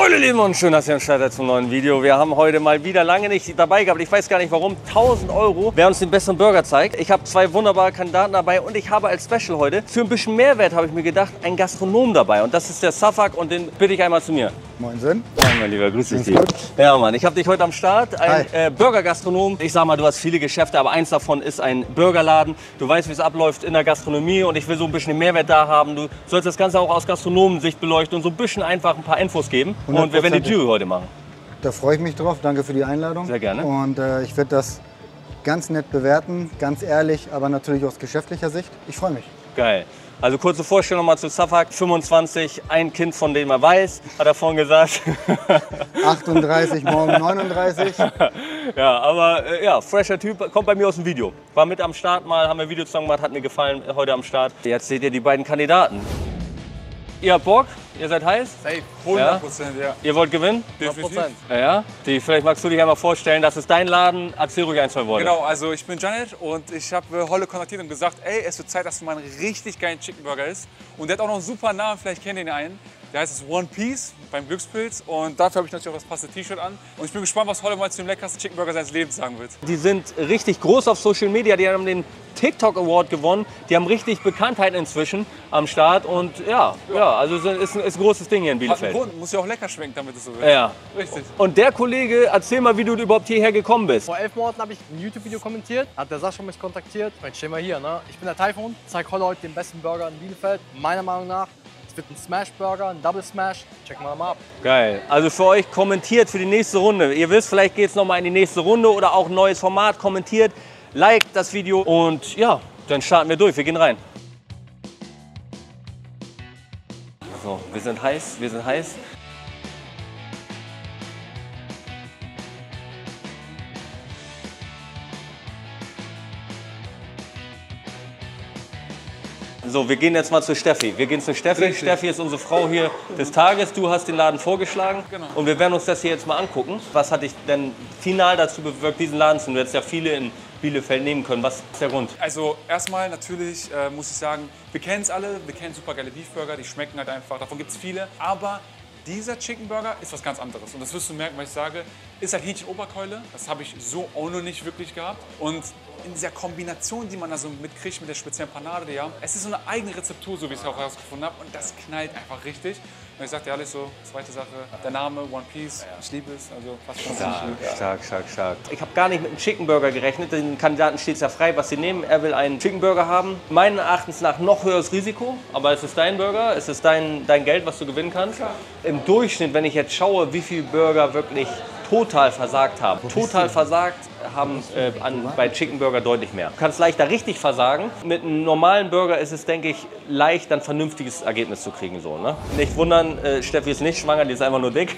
Moin ihr Lieben und schön, dass ihr am Start seid zum neuen Video. Wir haben heute mal wieder lange nicht dabei gehabt, ich weiß gar nicht warum, 1000 €, wer uns den besseren Burger zeigt. Ich habe zwei wunderbare Kandidaten dabei und ich habe als Special heute, für ein bisschen Mehrwert habe ich mir gedacht, einen Gastronom dabei. Und das ist der Safak und den bitte ich einmal zu mir. Moinsen. Moin mein Lieber, grüß dich. Ja Mann, ich habe dich heute am Start, ein Burger-Gastronom. Ich sag mal, du hast viele Geschäfte, aber eins davon ist ein Burgerladen. Du weißt, wie es abläuft in der Gastronomie und ich will so ein bisschen Mehrwert da haben. Du sollst das Ganze auch aus Gastronomensicht beleuchten und so ein bisschen einfach ein paar Infos geben. Und wir werden die Jury heute machen. Da freue ich mich drauf. Danke für die Einladung. Sehr gerne. Und ich werde das ganz nett bewerten, ganz ehrlich, aber natürlich aus geschäftlicher Sicht. Ich freue mich. Geil. Also kurze Vorstellung mal zu Safak, 25, ein Kind, von dem er weiß, hat er vorhin gesagt. 38, morgen 39. Ja, aber ja, fresher Typ, kommt bei mir aus dem Video. War mit am Start mal, haben wir ein Video zusammen gemacht, hat mir gefallen, heute am Start. Jetzt seht ihr die beiden Kandidaten. Ihr habt Bock? Ihr seid heiß? Safe, 100%, ja. Ihr wollt gewinnen? Definitiv. Ja. Vielleicht magst du dich einmal vorstellen, das ist dein Laden. Erzähl ruhig ein, zwei Worte. Genau, also ich bin Janet und ich habe Holle kontaktiert und gesagt, ey, es wird Zeit, dass du mal einen richtig geilen Chicken Burger isst. Und der hat auch noch einen super Namen, vielleicht kennt ihr ihn einen. Der heißt es One Piece beim Glückspilz und dafür habe ich natürlich auch das passende T-Shirt an. Und ich bin gespannt, was Holle mal zu dem leckersten Chicken Burger seines Lebens sagen wird. Die sind richtig groß auf Social Media, die haben den TikTok Award gewonnen. Die haben richtig Bekanntheit inzwischen am Start und ja, also ist ein großes Ding hier in Bielefeld. Hat einen Grund, muss ja auch lecker schmecken, damit es so wird. Ja. Richtig. Und der Kollege, erzähl mal, wie du überhaupt hierher gekommen bist. Vor 11 Monaten habe ich ein YouTube-Video kommentiert, hat der Sascha mich kontaktiert. Jetzt stehen wir hier, ne? Ich bin der Typhoon, zeige heute den besten Burger in Bielefeld, meiner Meinung nach. Es wird ein Smash-Burger, ein Double Smash. Checken wir mal ab. Geil. Also für euch kommentiert für die nächste Runde. Ihr wisst, vielleicht geht es nochmal in die nächste Runde oder auch ein neues Format. Kommentiert, liked das Video und ja, dann starten wir durch. Wir gehen rein. So, wir sind heiß, wir sind heiß. So, wir gehen jetzt mal zu Steffi. Wir gehen zu Steffi. Richtig. Steffi ist unsere Frau hier des Tages. Du hast den Laden vorgeschlagen. Genau. Und wir werden uns das hier jetzt mal angucken. Was hat dich denn final dazu bewirkt, diesen Laden zu nehmen? Du hättest ja viele in Bielefeld nehmen können. Was ist der Grund? Also erstmal natürlich muss ich sagen, wir kennen es alle, wir kennen super geile Beefburger, die schmecken halt einfach, davon gibt es viele. Aber dieser Chicken Burger ist was ganz anderes. Und das wirst du merken, was ich sage, ist halt Hähnchen-Oberkeule. Das habe ich so auch noch nicht wirklich gehabt. Und in dieser Kombination, die man da so mitkriegt mit der speziellen Panade, die haben, es ist so eine eigene Rezeptur, so wie ich es auch herausgefunden habe. Und das knallt einfach richtig. Und ich sagte alles so, zweite Sache, der Name One Piece, ich liebe es, also fast schon. Stark. Ich habe gar nicht mit einem Chicken Burger gerechnet. Den Kandidaten steht es ja frei, was sie nehmen. Er will einen Chicken Burger haben. Meinen Erachtens nach noch höheres Risiko, aber es ist dein Burger, es ist dein Geld, was du gewinnen kannst. Klar. Im Durchschnitt, wenn ich jetzt schaue, wie viele Burger wirklich total versagt haben. Total versagt haben bei Chicken Burger deutlich mehr. Du kannst leichter richtig versagen. Mit einem normalen Burger ist es, denke ich, leicht, ein vernünftiges Ergebnis zu kriegen. So, ne? Nicht wundern, Steffi ist nicht schwanger, die ist einfach nur dick.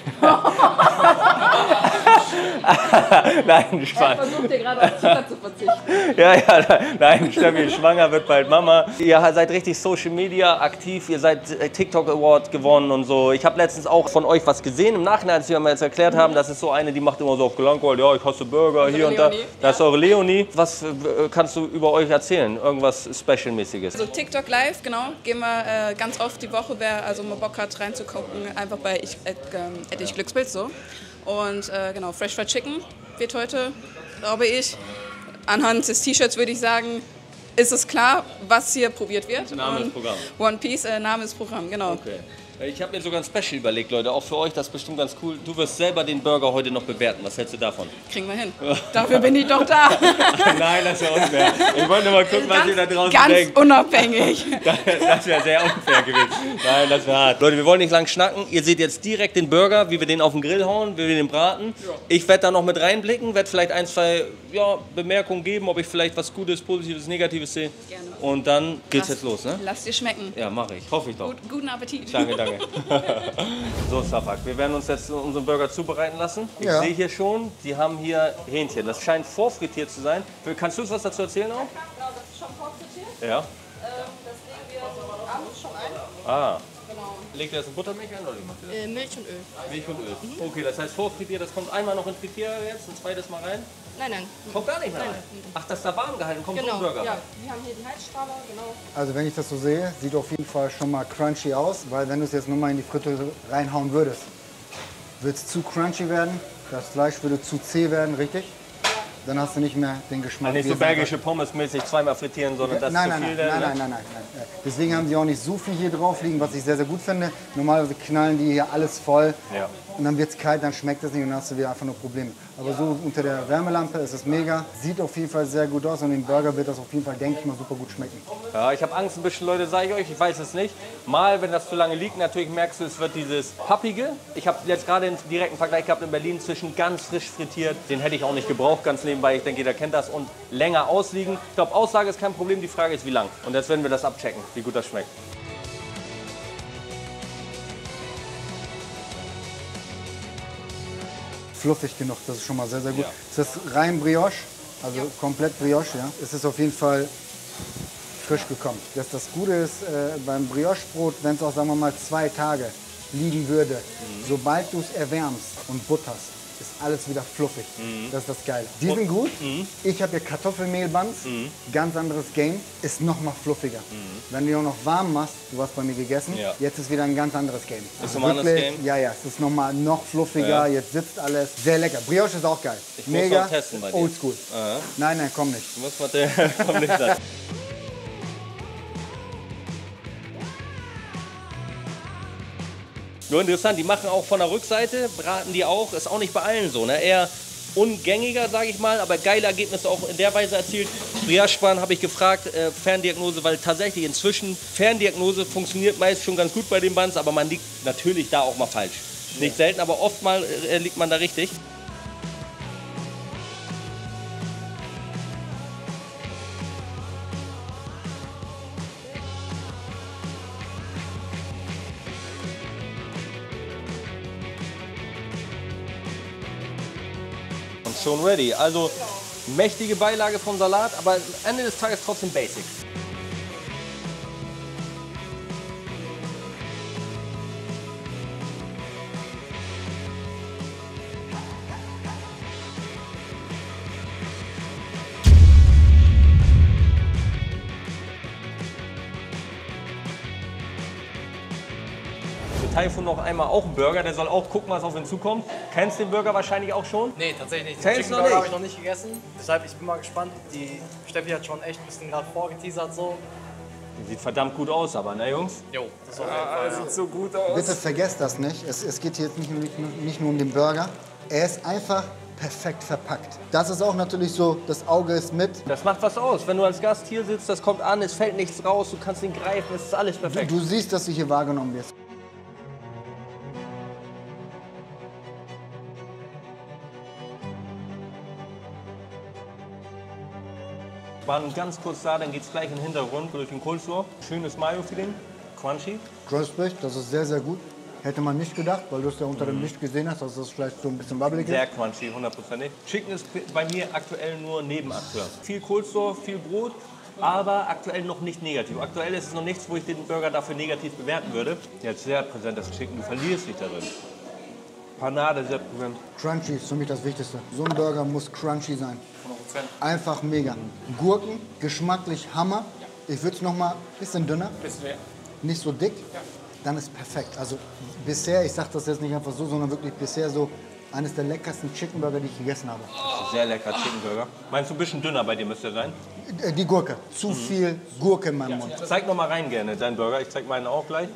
Nein, Spaß. Er versucht hier gerade auf Zucker zu verzichten. Nein, Steffi ist schwanger, wird bald Mama. Ihr seid richtig Social Media aktiv, ihr seid TikTok Award gewonnen und so. Ich habe letztens auch von euch was gesehen im Nachhinein, als wir mir jetzt erklärt haben, das ist so eine, die macht immer so auf Gelangweilt, ja, ich hasse Burger, hier und da. Das ist eure Leonie. Was kannst du über euch erzählen? Irgendwas Special-mäßiges? Also TikTok Live, genau, gehen wir ganz oft die Woche, wer also mal Bock hat reinzugucken, einfach bei ich Glückspilz so. Und genau, Fresh Fried Chicken wird heute, glaube ich, anhand des T-Shirts würde ich sagen, ist es klar, was hier probiert wird. Name ist Programm. One Piece, Name ist Programm, genau. Okay. Ich habe mir sogar ein Special überlegt, Leute, auch für euch, das ist bestimmt ganz cool. Du wirst selber den Burger heute noch bewerten. Was hältst du davon? Kriegen wir hin. Dafür bin ich doch da. Nein, das wäre unfair. Ich wollte nur mal gucken, was ihr da draußen denkt. Ganz unabhängig. Das wäre sehr unfair gewesen. Nein, das wäre hart. Leute, wir wollen nicht lang schnacken. Ihr seht jetzt direkt den Burger, wie wir den auf den Grill hauen, wie wir den braten. Ja. Ich werde da noch mit reinblicken, werde vielleicht ein, zwei Bemerkungen geben, ob ich vielleicht was Gutes, Positives, Negatives sehe. Gerne. Und dann geht's jetzt los, ne? Lass dir schmecken. Ja, mache ich. Hoffe ich doch. Guten Appetit. Danke. So, Safak, wir werden uns jetzt unseren Burger zubereiten lassen. Ich sehe hier schon, die haben hier Hähnchen. Das scheint vorfrittiert zu sein. Kannst du uns was dazu erzählen auch? Genau, das ist schon vorfrittiert. Ja. Das legen wir so abends schon ein. Ah. Genau. Legt ihr das in Buttermilch ein oder wie macht ihr das? Milch und Öl. Milch und Öl. Okay, das heißt vorfrittiert, das kommt einmal noch in Frittier jetzt, ein zweites Mal rein. Nein. Kommt gar nicht mehr rein. Ach, das ist da warm gehalten, kommt Genau, vom Burger. ja. Wir haben hier die Heizstrahler, genau. Also wenn ich das so sehe, sieht auf jeden Fall schon mal crunchy aus, weil wenn du es jetzt nur mal in die Fritteuse reinhauen würdest, wird es zu crunchy werden, das Fleisch würde zu zäh werden, richtig? Dann hast du nicht mehr den Geschmack. Nicht wie so es einfach- bergische Pommes-mäßig zweimal frittieren, sondern das Nein, ist nein, zu nein, viel. nein. Deswegen haben sie auch nicht so viel hier drauf liegen, was ich sehr, sehr gut finde. Normalerweise knallen die hier alles voll Ja. und dann wird es kalt, dann schmeckt es nicht und dann hast du wieder einfach nur Probleme. Aber so unter der Wärmelampe ist es mega. Sieht auf jeden Fall sehr gut aus und den Burger wird das auf jeden Fall, denke ich mal, super gut schmecken. Ja, ich habe Angst ein bisschen, Leute, sage ich euch, ich weiß es nicht. Mal, wenn das zu lange liegt, natürlich merkst du, es wird dieses Pappige. Ich habe jetzt gerade einen direkten Vergleich gehabt in Berlin zwischen ganz frisch frittiert, den hätte ich auch nicht gebraucht, ganz nebenbei, ich denke, jeder kennt das, und länger ausliegen. Ich glaube, Auslage ist kein Problem, die Frage ist, wie lang. Und jetzt werden wir das abchecken, wie gut das schmeckt. Fluffig genug, das ist schon mal sehr, sehr gut. Es ist rein Brioche, also komplett Brioche, ja. Es ist auf jeden Fall frisch gekommen. Das Gute ist beim Brioche-Brot, wenn es auch, sagen wir mal, 2 Tage liegen würde, sobald du es erwärmst und butterst, ist alles wieder fluffig. Das ist das Geile. Die sind gut. Ich habe hier Kartoffelmehlbuns, ganz anderes Game, ist noch mal fluffiger. Wenn du die auch noch warm machst, du hast bei mir gegessen, Ja. jetzt ist wieder ein ganz anderes Game. Ist nochmal ein anderes Game? Ja, ja, es ist noch fluffiger, jetzt sitzt alles. Sehr lecker. Brioche ist auch geil. Ich muss Mega, noch testen bei dir. oldschool. Nein, komm nicht. Du musst mal der kommt nicht sein. Nur interessant, die machen auch von der Rückseite, braten die auch, ist auch nicht bei allen so, ne? Eher ungängiger, sage ich mal, aber geile Ergebnisse auch in der Weise erzielt. Brioche-Bahn habe ich gefragt, Ferndiagnose, weil tatsächlich inzwischen Ferndiagnose funktioniert meist schon ganz gut bei den Buns, aber man liegt natürlich da auch mal falsch. Nicht selten, aber oft mal liegt man da richtig. Und schon ready. Also mächtige Beilage vom Salat, aber am Ende des Tages trotzdem basic. Für Taifun noch einmal auch einen Burger, der soll auch gucken, was auf ihn zukommt. Kennst den Burger wahrscheinlich auch schon? Nee, tatsächlich nicht. Den Kennst Chicken du noch Burger habe nicht? ich noch nicht gegessen. Deshalb, ich bin mal gespannt. Die Steffi hat schon echt ein bisschen gerade vorgeteasert so. Sieht verdammt gut aus, aber ne Jungs? Jo, das ist auf jeden Fall. Sieht so gut aus. Bitte vergesst das nicht. Es geht hier jetzt nicht nur um den Burger. Er ist einfach perfekt verpackt. Das ist auch natürlich so, das Auge ist mit. Das macht was aus. Wenn du als Gast hier sitzt, das kommt an, es fällt nichts raus, du kannst ihn greifen, es ist alles perfekt. Du siehst, dass du hier wahrgenommen wirst. Waren ganz kurz da, dann geht's gleich in den Hintergrund durch den Coleslaw. Schönes Mayo-Feeling, crunchy. Crispy, das ist sehr, sehr gut. Hätte man nicht gedacht, weil du es ja unter dem Licht gesehen hast, dass das vielleicht so ein bisschen wabbelig ist. Sehr crunchy, hundertprozentig. Chicken ist bei mir aktuell nur Nebenakteur. Viel Coleslaw, viel Brot, aber aktuell noch nicht negativ. Aktuell ist es noch nichts, wo ich den Burger dafür negativ bewerten würde. Jetzt sehr präsent das Chicken, du verlierst dich darin. Panade sehr präsent. Crunchy ist für mich das Wichtigste. So ein Burger muss crunchy sein. 100%. Einfach mega. Gurken, geschmacklich Hammer. Ich würde es noch mal ein bisschen dünner, Bisschen mehr. nicht so dick. Dann ist perfekt. Also bisher, ich sage das jetzt nicht einfach so, sondern wirklich bisher so eines der leckersten Chicken Burger, die ich gegessen habe. Sehr lecker Chicken Burger. Meinst du ein bisschen dünner bei dir müsste er sein? Die Gurke. Zu viel Gurke in meinem Mund. Zeig noch mal rein gerne deinen Burger. Ich zeig meinen auch gleich.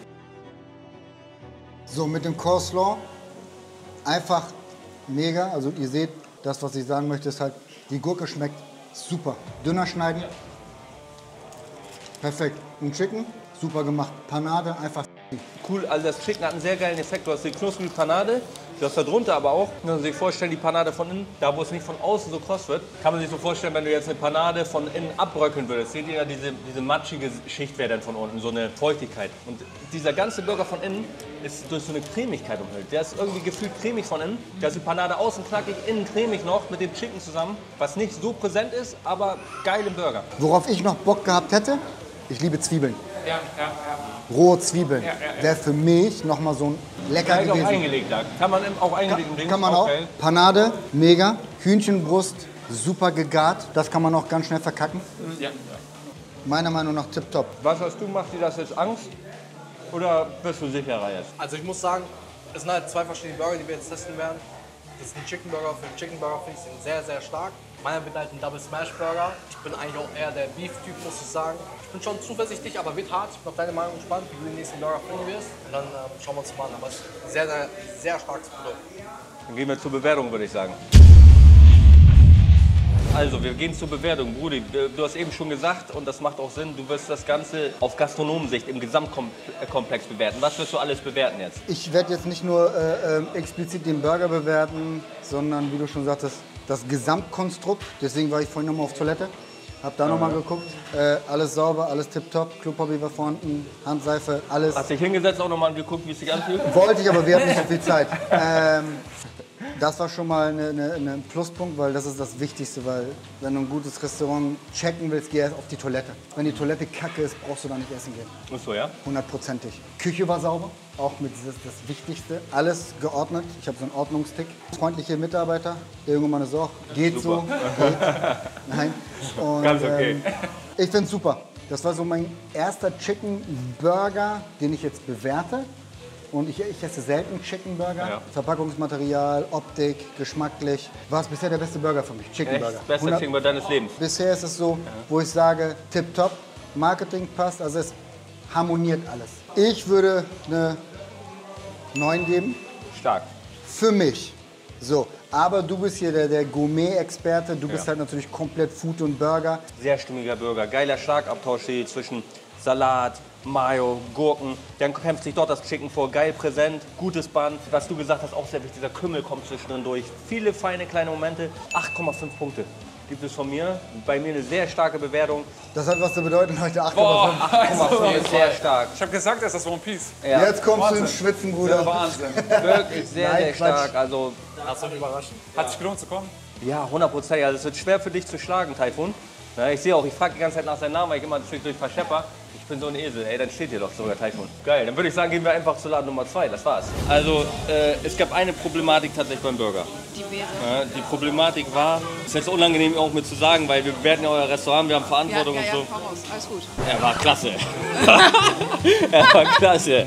So, mit dem Coleslaw einfach mega. Also ihr seht, das, was ich sagen möchte, ist halt, die Gurke schmeckt super. Dünner schneiden. Perfekt. Und Chicken, super gemacht. Panade, einfach Cool, also das Chicken hat einen sehr geilen Effekt. Du hast die knusprige Panade, du hast da drunter aber auch, kann man sich vorstellen, die Panade von innen, da wo es nicht von außen so kross wird, kann man sich so vorstellen, wenn du jetzt eine Panade von innen abbröckeln würdest, seht ihr ja, diese matschige Schicht wäre dann von unten, so eine Feuchtigkeit. Und dieser ganze Burger von innen ist durch so eine Cremigkeit umhüllt. Der ist irgendwie gefühlt cremig von innen, da ist die Panade außen knackig, innen cremig noch mit dem Chicken zusammen, was nicht so präsent ist, aber geil im Burger. Worauf ich noch Bock gehabt hätte, ich liebe Zwiebeln. Ja. Rohe Zwiebeln. Wäre für mich nochmal so ein lecker Geil auch gewesen. eingelegt da. Kann man auch eingelegt im Ding. Kann man auch. geil. Panade, mega. Hühnchenbrust, super gegart. Das kann man auch ganz schnell verkacken. Ja. Meiner Meinung nach tipptopp. Was hast du, macht dir das jetzt Angst? Oder bist du sicherer jetzt? Also ich muss sagen, Es sind halt zwei verschiedene Burger, die wir jetzt testen werden. Das ist ein Chicken Burger. Für den Chicken Burger finde ich den sehr, sehr stark. Meiner wird halt ein Double Smash Burger. Ich bin eigentlich auch eher der Beef-Typ, muss ich sagen. Ich bin schon zuversichtlich, aber wird hart. Ich bin auf deine Meinung gespannt, wie du den nächsten Burger finden wirst. Und dann schauen wir uns mal an. Aber es ist ein sehr, sehr, sehr starkes Produkt. Dann gehen wir zur Bewertung, würde ich sagen. Also, wir gehen zur Bewertung. Brudi, du hast eben schon gesagt, und das macht auch Sinn, du wirst das Ganze auf Gastronomensicht im Gesamtkomplex bewerten. Was wirst du alles bewerten jetzt? Ich werde jetzt nicht nur explizit den Burger bewerten, sondern wie du schon sagtest, das Gesamtkonstrukt. Deswegen war ich vorhin nochmal auf Toilette, habe da nochmal geguckt. Alles sauber, alles tipptopp, Klopapier war vorhanden, Handseife, alles. Hast dich hingesetzt, auch nochmal geguckt, wie es sich anfühlt? Wollte ich, aber wir hatten nicht so viel Zeit. Das war schon mal ein Pluspunkt, weil das ist das Wichtigste, weil wenn du ein gutes Restaurant checken willst, geh erst auf die Toilette. Wenn die Toilette kacke ist, brauchst du da nicht essen gehen. Ist so, ja? 100%ig. Küche war sauber, auch mit das Wichtigste. Alles geordnet, ich habe so einen Ordnungstick. Freundliche Mitarbeiter, der junge Mann ist auch, geht Super. so, geht. Nein. Und, Ganz okay. Ich finde es super. Das war so mein erster Chicken Burger, den ich jetzt bewerte. Und ich esse selten Chicken Burger. Ja. Verpackungsmaterial, Optik, geschmacklich. War es bisher der beste Burger für mich, Chicken Burger. Echt? Bester Chicken Burger deines Lebens. Bisher ist es so, wo ich sage, tipptopp, Marketing passt, also es harmoniert alles. Ich würde eine 9 geben, Stark. für mich. So, aber du bist hier der Gourmet-Experte, du bist halt natürlich komplett Food und Burger. Sehr stimmiger Burger. Geiler Schlagabtausch hier zwischen Salat, Mayo, Gurken. Dann kämpft sich dort das Chicken vor. Geil präsent, gutes Band. Was du gesagt hast, auch sehr wichtig. Dieser Kümmel kommt zwischendrin durch. Viele feine kleine Momente. 8,5 Punkte gibt es von mir. Bei mir eine sehr starke Bewertung. Das hat was zu bedeuten heute, 8,5. 8,5 ist sehr stark. Ich habe gesagt, es ist das One Piece. Ja. Jetzt kommst du ins Schwitzen, Bruder. Wahnsinn. Wirklich sehr, Nein, sehr Quatsch. stark. Also, Lass uns überraschen. Hat sich gelohnt zu kommen? ja, 100%. Also, es wird schwer für dich zu schlagen, Taifun. Ja, ich sehe auch, ich frage die ganze Zeit nach seinem Namen, weil ich immer durch verschepper. Ich bin so ein Esel, ey, dann steht hier doch sogar Taifun. Geil, dann würde ich sagen, gehen wir einfach zu Laden Nummer 2, das war's. Also, es gab eine Problematik tatsächlich beim Burger. Die wäre. Ja, die Problematik war, ist jetzt unangenehm auch mit zu sagen, weil wir bewerten ja euer Restaurant, wir haben Verantwortung und so. hau raus, alles gut. Er war klasse. Er war klasse.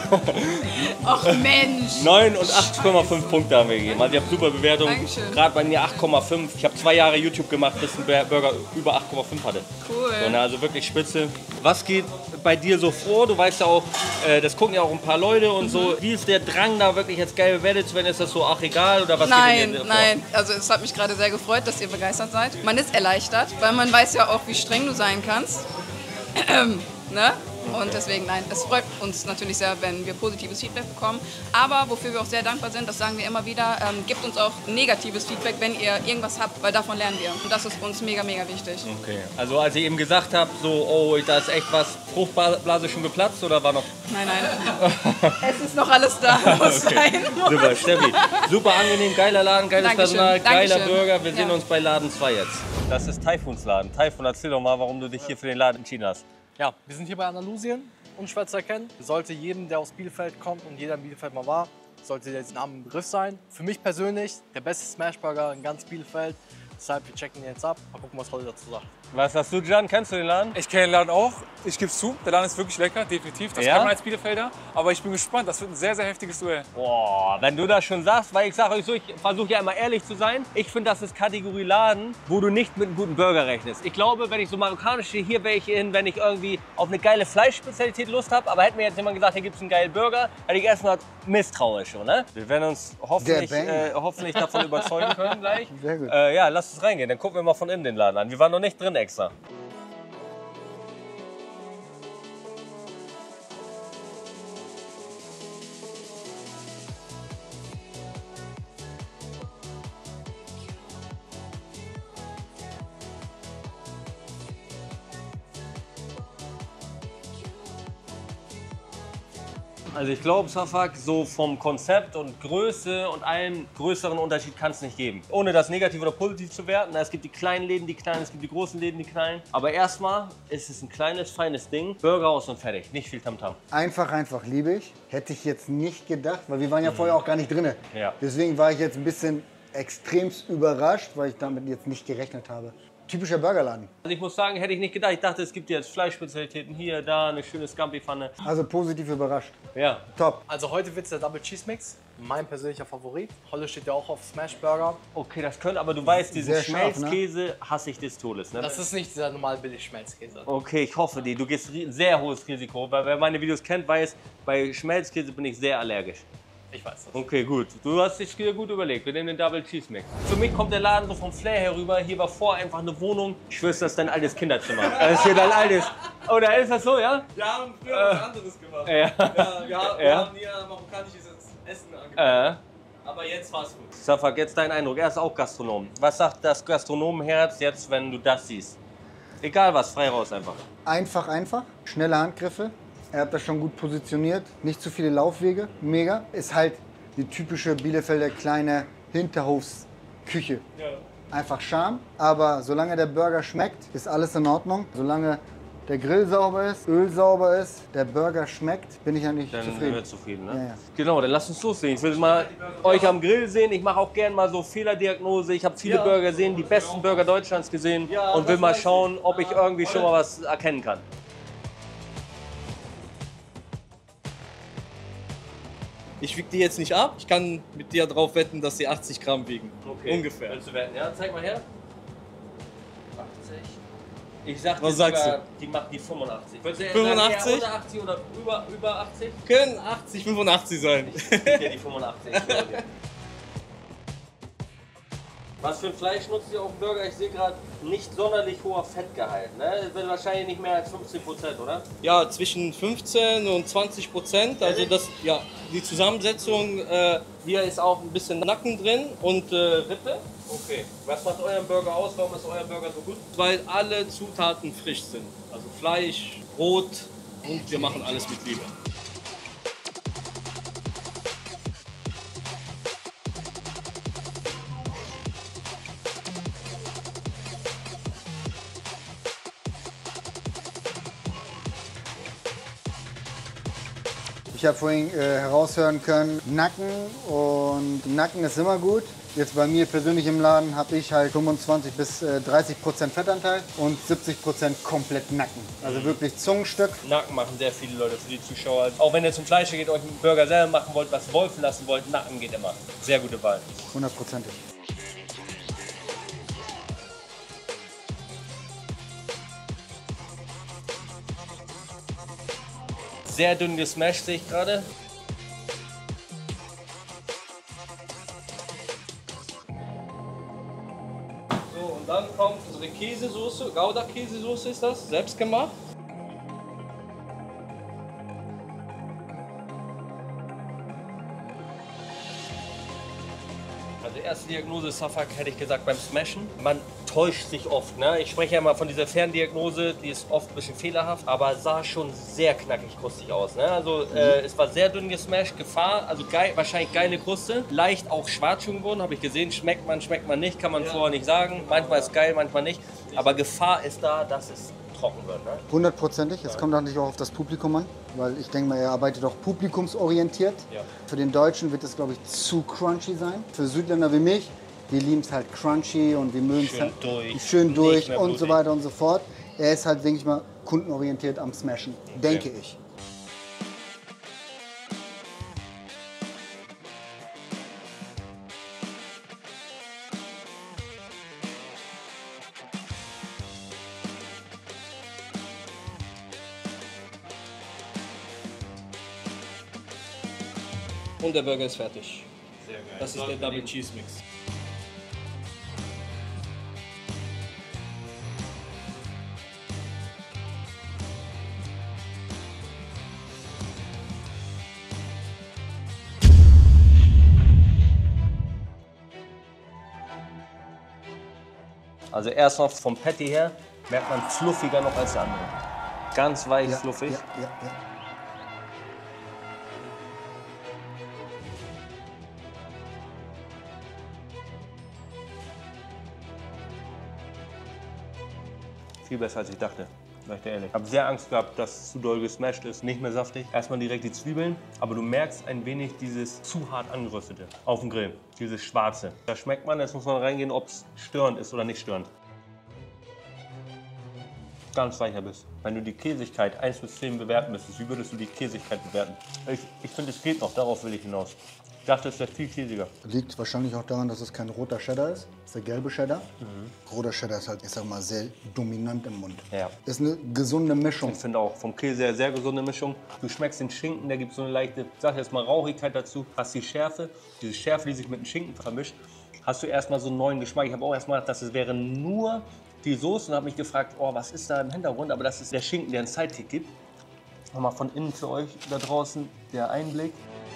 Ach Mensch. 9 und 8,5 Punkte haben wir gegeben. Also ihr habt super Bewertung. Dankeschön. Gerade bei mir 8,5. Ich habe 2 Jahre YouTube gemacht, bis ein Burger über 8,5 hatte. Cool. So, ne, also wirklich spitze. Was geht bei dir so vor? Du weißt ja auch, das gucken ja auch ein paar Leute und so. Wie ist der Drang, da wirklich jetzt geil bewertet zu werden? Ist das so, ach egal, oder was geht in dir vor? Nein. Also es hat mich gerade sehr gefreut, dass ihr begeistert seid. Man ist erleichtert, weil man weiß ja auch, wie streng du sein kannst. Ne? Und deswegen, nein, es freut uns natürlich sehr, wenn wir positives Feedback bekommen. Aber wofür wir auch sehr dankbar sind, das sagen wir immer wieder, gebt uns auch negatives Feedback, wenn ihr irgendwas habt, weil davon lernen wir. Und das ist uns mega, mega wichtig. Okay. Also als ich eben gesagt habe, so, oh, da ist echt was, Fruchtblase schon geplatzt oder war noch... Nein. Es ist noch alles da, wo es sein muss. Super, Steffi. Super angenehm, geiler Laden, geiles Dankeschön. Personal, geiler Dankeschön. Burger. Wir sehen Ja. uns bei Laden 2 jetzt. Das ist Taifuns Laden. Taifun, erzähl doch mal, warum du dich hier für den Laden entschieden hast. Ja, wir sind hier bei Andalusien, unschwer zu erkennen. Sollte jedem, der aus Bielefeld kommt und jeder in Bielefeld mal war, sollte diesen Namen im Begriff sein. Für mich persönlich der beste Smashburger in ganz Bielefeld. Deshalb, wir checken ihn jetzt ab. Mal gucken, was Holly dazu sagt. Was hast du, Gian? Kennst du den Laden? Ich kenne den Laden auch. Ich gebe es zu, der Laden ist wirklich lecker, definitiv. Das Ja? kann man als Bielefelder. Aber ich bin gespannt, das wird ein sehr, sehr heftiges Duell. Boah, wenn du das schon sagst, weil ich sage euch so, ich versuche ja immer ehrlich zu sein. Ich finde, das ist Kategorie Laden, wo du nicht mit einem guten Burger rechnest. Ich glaube, wenn ich so marokkanisch hier wäre ich hin, wenn ich irgendwie auf eine geile Fleischspezialität Lust habe. Aber hätte mir jetzt jemand gesagt, hier gibt es einen geilen Burger, hätte ich erstmal misstrauisch schon, ne? Wir werden uns hoffentlich, hoffentlich davon überzeugen können gleich. Sehr gut. Ja, lass uns reingehen, dann gucken wir mal von innen den Laden an. Wir waren noch nicht drin extra. Also ich glaube, Safak, so vom Konzept und Größe und allem größeren Unterschied kann es nicht geben. Ohne das negativ oder positiv zu werten. Es gibt die kleinen Läden, die knallen, es gibt die großen Läden, die knallen. Aber erstmal ist es ein kleines, feines Ding. Burger aus und fertig, nicht viel Tamtam. Einfach liebe ich. Hätte ich jetzt nicht gedacht, weil wir waren ja vorher auch gar nicht drin. Ja. Deswegen war ich jetzt ein bisschen extremst überrascht, weil ich damit jetzt nicht gerechnet habe. typischer Burgerladen. Also ich muss sagen, hätte ich nicht gedacht. Ich dachte, es gibt jetzt Fleischspezialitäten hier, da, eine schöne Scampi-Pfanne. Also positiv überrascht. Ja. Top. Also heute wird es der Double Cheese Mix. Mein persönlicher Favorit. Holle steht ja auch auf Smash Burger. Okay, das könnte, aber du weißt, diesen Sehr scharf, Schmelzkäse hasse ich des Todes. Ne? Das ist nicht dieser normal billig Schmelzkäse. Okay, ich hoffe dir. Du gehst sehr hohes Risiko, weil wer meine Videos kennt, weiß, bei Schmelzkäse bin ich sehr allergisch. Ich weiß das. Okay, gut. Du hast dich hier gut überlegt. Wir nehmen den Double Cheese Mix. Für mich kommt der Laden so vom Flair herüber. Hier war vor einfach eine Wohnung. Ich schwör's, das ist dein altes Kinderzimmer. Das ist hier dein altes. Oder ist das so, ja? Wir haben früher was anderes gemacht. Ja. Wir haben hier marokkanisches Essen angeboten. Aber jetzt Fastfood. Safak, jetzt dein Eindruck. Er ist auch Gastronom. Was sagt das Gastronomenherz jetzt, wenn du das siehst? Egal was, frei raus einfach. Einfach. Schnelle Handgriffe. Er hat das schon gut positioniert. Nicht zu viele Laufwege. Mega. Ist halt die typische Bielefelder kleine Hinterhofsküche. Ja. Einfach Charme. Aber solange der Burger schmeckt, ist alles in Ordnung. Solange der Grill sauber ist, Öl sauber ist, der Burger schmeckt, bin ich eigentlich Dann zufrieden. wird zufrieden, ne? Ja. Genau, dann lasst uns loslegen. Ich will mal euch am Grill sehen. Ich mache auch gerne mal so Fehlerdiagnose. Ich habe viele Burger gesehen, die besten Burger Deutschlands gesehen und will mal schauen, ob ich irgendwie schon mal was erkennen kann. Ich wiege die jetzt nicht ab. Ich kann mit dir drauf wetten, dass sie 80 Gramm wiegen. Okay. Ungefähr. Willst du wetten? Ja, zeig mal her. 80. Ich sag Was dir sagst sogar, die macht die 85. Würdest du eher 85? sagen, eher unter 80 oder über 80? Können 80, 85 sein. Ich geb dir die 85. Ich schwöre dir. Was für ein Fleisch nutzt ihr auf dem Burger? Ich sehe gerade nicht sonderlich hoher Fettgehalt. Ne? Das wird wahrscheinlich nicht mehr als 15%, oder? Ja, zwischen 15 und 20%. Also das, ja, die Zusammensetzung, hier ist auch ein bisschen Nacken drin und Rippe. Okay. Was macht euren Burger aus? Warum ist euer Burger so gut? Weil alle Zutaten frisch sind. Also Fleisch, Brot und wir machen alles mit Liebe. Ich habe vorhin heraushören können, Nacken und Nacken ist immer gut. Jetzt bei mir persönlich im Laden habe ich halt 25 bis 30% Fettanteil und 70% komplett Nacken. Also wirklich Zungenstück. Nacken machen sehr viele Leute für die Zuschauer. Auch wenn ihr zum Fleischer geht, euch einen Burger selber machen wollt, was wolfen lassen wollt, Nacken geht immer. Sehr gute Wahl. 100%. Sehr dünn gesmashed sehe ich gerade. So, und dann kommt unsere Käsesoße, Gouda-Käsesoße ist das, selbst gemacht. Also erste Diagnose Safak hätte ich gesagt beim Smashen. Man täuscht sich oft. Ne? Ich spreche ja mal von dieser Ferndiagnose, die ist oft ein bisschen fehlerhaft, aber sah schon sehr knackig krustig aus. Ne? Also es war sehr dünn gesmashed, Gefahr, also geil, wahrscheinlich geile Kruste. Leicht auch schwarz schon geworden, habe ich gesehen. Schmeckt man nicht, kann man vorher nicht sagen. Manchmal ist geil, manchmal nicht. Aber Gefahr ist da, dass es trocken wird. Ne? 100%ig. Es kommt auch nicht auch auf das Publikum an, weil ich denke mal, er arbeitet auch publikumsorientiert. Ja. Für den Deutschen wird es, glaube ich, zu crunchy sein. Für Südländer wie mich, wir lieben es halt crunchy und wir mögen es Schön halt durch. schön durch Nicht mehr und so blutig. weiter und so fort. Er ist halt, denke ich mal, kundenorientiert am Smashen, denke ich. Und der Burger ist fertig. Sehr geil. Das ist der Double Cheese Mix. Also erst noch vom Patty her merkt man fluffiger noch als der andere. Ganz weich, fluffig. Ja. Viel besser als ich dachte. Sag ich dir ehrlich. Ich habe sehr Angst gehabt, dass es zu doll gesmashed ist, nicht mehr saftig. Erstmal direkt die Zwiebeln, aber du merkst ein wenig dieses zu hart angeröstete auf dem Grill. Dieses schwarze. Da schmeckt man, jetzt muss man reingehen, ob es störend ist oder nicht störend. ganz sicher bist. Wenn du die Käsigkeit 1 bis 10 bewerten müsstest, wie würdest du die Käsigkeit bewerten? Ich finde, es geht noch, darauf will ich hinaus. Ich dachte, es wäre viel käsiger. Liegt wahrscheinlich auch daran, dass es kein roter Cheddar ist. Das ist der gelbe Cheddar. Roter Cheddar ist halt, ich sag mal, sehr dominant im Mund. Ja. Ist eine gesunde Mischung. Ich finde auch vom Käse her sehr gesunde Mischung. Du schmeckst den Schinken, der gibt so eine leichte, ich sag jetzt mal, Rauchigkeit dazu. Hast die Schärfe, diese Schärfe, die sich mit dem Schinken vermischt. Hast du erstmal so einen neuen Geschmack. Ich habe auch erstmal gedacht, das wäre nur die Soße und habe mich gefragt, oh, was ist da im Hintergrund? Aber das ist der Schinken, der einen Sidekick gibt. Nochmal von innen für euch da draußen der Einblick.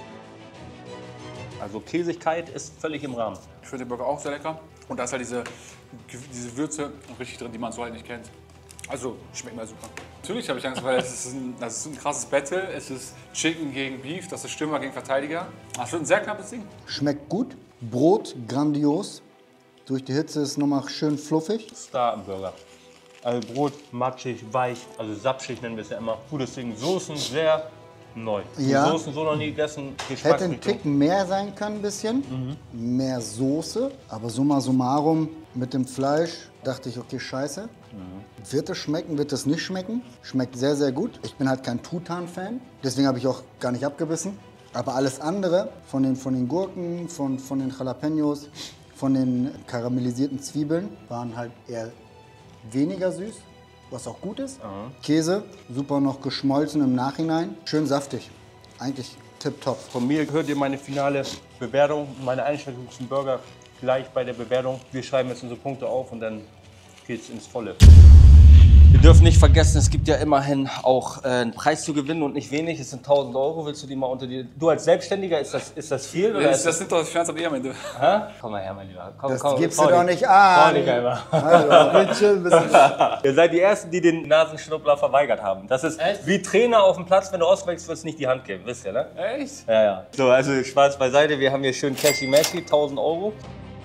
Also Käsigkeit ist völlig im Rahmen. Ich finde den Burger auch sehr lecker. Und da ist halt diese Würze richtig drin, die man so halt nicht kennt. Also schmeckt mir super. Natürlich habe ich Angst, weil das ist ein krasses Battle. Es ist Chicken gegen Beef, das ist Stürmer gegen Verteidiger. Das wird ein sehr knappes Ding. Schmeckt gut. Brot grandios. Durch die Hitze ist nochmal schön fluffig. Star im Burger. Also Brot matschig, weich, also sapschig nennen wir es ja immer. Gutes Ding. Soßen sehr neu. Ja. Die Soßen so noch nie gegessen. Hätte ein Tick mehr sein können, ein bisschen. Mehr Soße. Aber summa summarum mit dem Fleisch dachte ich, okay, scheiße. Wird es schmecken, wird es nicht schmecken? Schmeckt sehr, sehr gut. Ich bin halt kein Truthahn-Fan. Deswegen habe ich auch gar nicht abgebissen. Aber alles andere, von den Gurken, von den Jalapenos, von den karamellisierten Zwiebeln, waren halt eher weniger süß, was auch gut ist. Käse, super noch geschmolzen im Nachhinein. Schön saftig. Eigentlich tipptopp. Von mir hört ihr meine finale Bewertung, meine Einschätzung zum Burger gleich bei der Bewertung. Wir schreiben jetzt unsere Punkte auf und dann geht's ins Volle. Wir dürfen nicht vergessen, es gibt ja immerhin auch einen Preis zu gewinnen und nicht wenig. Es sind 1.000 Euro. Willst du die mal unter dir? Du als Selbstständiger, ist das viel? Oder Das sind doch die Finanzamt am Ende. Hä? Komm mal her, mein Lieber. Komm, Das komm, gibst trau du doch dich. nicht an. Trau dich einmal. Also, bitte schön, bisschen. Ihr seid die Ersten, die den Nasenschnuppler verweigert haben. Das ist wie Trainer auf dem Platz, wenn du auswechselst, wirst du nicht die Hand geben. Wisst ihr, ne? Echt? Ja, ja. So, also Spaß beiseite. Wir haben hier schön Cashy-Mashy, 1.000 Euro.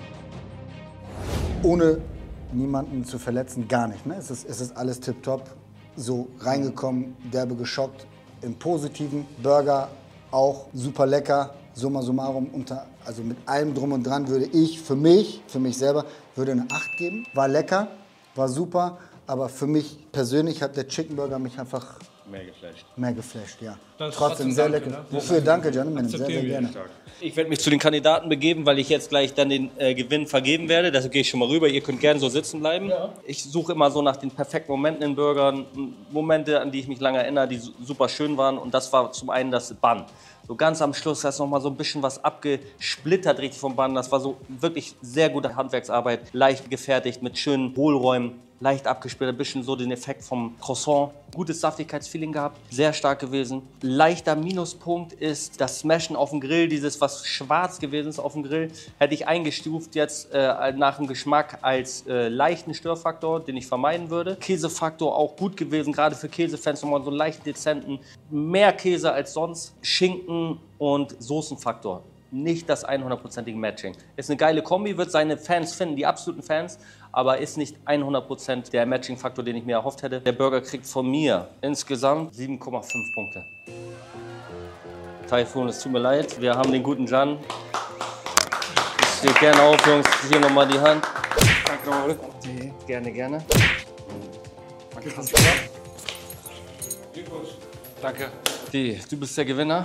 Ohne niemanden zu verletzen, gar nicht. Ne? Es ist alles tipptopp. So reingekommen, derbe geschockt. Im Positiven, Burger auch super lecker. Summa summarum, also mit allem drum und dran würde ich für mich selber, würde eine 8 geben. War lecker, war super, aber für mich persönlich hat der Chicken Burger mich einfach mehr geflasht, ja. Trotzdem sehr lecker. Ne? Wofür danke, Gentlemen, sehr, sehr gerne. Ich werde mich zu den Kandidaten begeben, weil ich jetzt gleich dann den Gewinn vergeben werde. Deshalb gehe ich schon mal rüber. Ihr könnt gerne so sitzen bleiben. Ja. Ich suche immer so nach den perfekten Momenten in Burgern. Momente, an die ich mich lange erinnere, die super schön waren. Und das war zum einen das Bun. So ganz am Schluss, da ist noch mal so ein bisschen was abgesplittert richtig vom Bun. Das war so wirklich sehr gute Handwerksarbeit. Leicht gefertigt mit schönen Hohlräumen. Leicht abgesplittert, ein bisschen so den Effekt vom Croissant. Gutes Saftigkeitsfeeling gehabt, sehr stark gewesen. Leichter Minuspunkt ist das Smashen auf dem Grill, dieses was schwarz gewesen ist auf dem Grill, hätte ich eingestuft jetzt nach dem Geschmack als leichten Störfaktor, den ich vermeiden würde. Käsefaktor auch gut gewesen, gerade für Käsefans nochmal so einen leicht dezenten, mehr Käse als sonst. Schinken und Soßenfaktor. Nicht das 100%ige Matching. Ist eine geile Kombi, wird seine Fans finden, die absoluten Fans, aber ist nicht 100% der Matching-Faktor, den ich mir erhofft hätte. Der Burger kriegt von mir insgesamt 7,5 Punkte. Taifun, es tut mir leid, wir haben den guten Jan. Ich stehe gerne auf, Jungs, hier nochmal die Hand. Danke nochmal, bitte. Gerne, gerne. Danke. Danke. Du bist der Gewinner.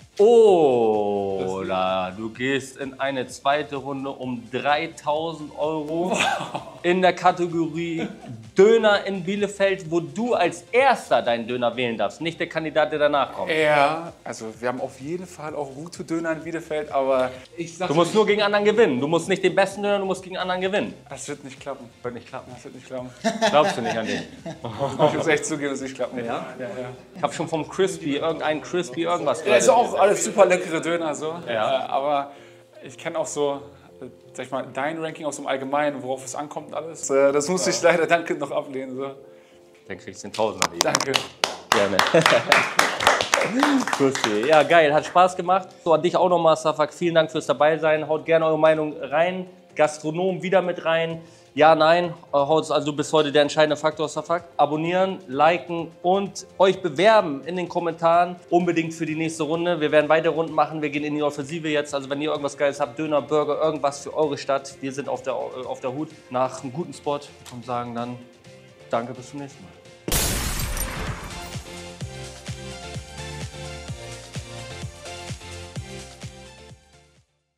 Oder du gehst in eine zweite Runde um 3.000 Euro in der Kategorie Döner in Bielefeld, wo du als Erster deinen Döner wählen darfst, nicht der Kandidat, der danach kommt. Ja, also wir haben auf jeden Fall auch gute Döner in Bielefeld, aber ich sag Du musst nur gegen anderen gewinnen. Du musst nicht den besten Döner, du musst gegen anderen gewinnen. das wird nicht klappen. Wird nicht klappen. Das wird nicht klappen. Glaubst du nicht an den? Ich muss echt zugeben, dass es nicht klappen. Ja? Ich habe schon vom Crispy, irgendwas Ja, ist auch alles super leckere Döner so. Ja. Aber ich kenne auch so, sag ich mal, dein Ranking aus dem Allgemeinen, worauf es ankommt und alles. Das muss ich leider danke noch ablehnen. So. Dann kriegst du den Tausender. Danke. Gerne. Grüß ja, geil, hat Spaß gemacht. So, an dich auch nochmal, Safak. Vielen Dank fürs Dabeisein. Haut gerne eure Meinung rein. Gastronom wieder mit rein. Ja, nein, also bis heute der entscheidende Faktor, Safak. Abonnieren, liken und euch bewerben in den Kommentaren. Unbedingt für die nächste Runde. Wir werden weitere Runden machen. Wir gehen in die Offensive jetzt. Also wenn ihr irgendwas Geiles habt, Döner, Burger, irgendwas für eure Stadt. Wir sind auf der Hut nach einem guten Spot und sagen dann danke, bis zum nächsten Mal.